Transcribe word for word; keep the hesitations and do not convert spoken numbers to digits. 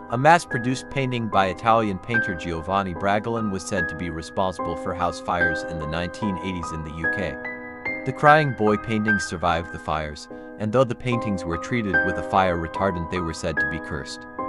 A mass-produced painting by Italian painter Giovanni Bragolin was said to be responsible for house fires in the nineteen eighties in the U K. The Crying Boy paintings survived the fires, and though the paintings were treated with a fire retardant, they were said to be cursed.